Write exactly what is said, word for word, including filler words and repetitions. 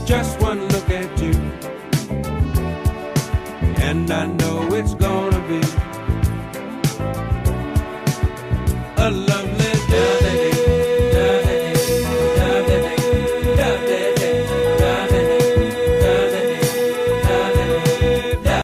just one look at you, and I know it's gonna be a love